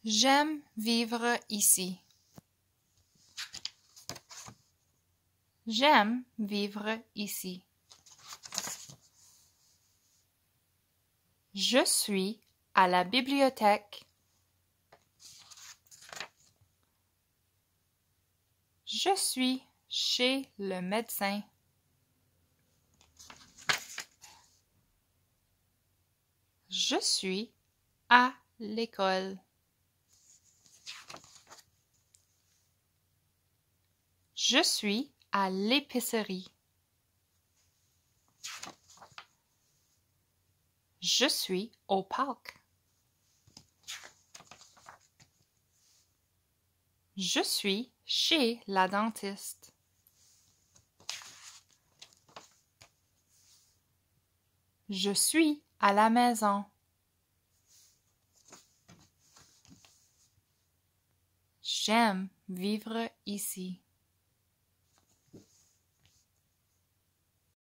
J'aime vivre ici. J'aime vivre ici. Je suis à la bibliothèque. Je suis chez le médecin. Je suis à l'école. Je suis à l'épicerie. Je suis au parc. Je suis chez la dentiste. Je suis à la maison. J'aime vivre ici.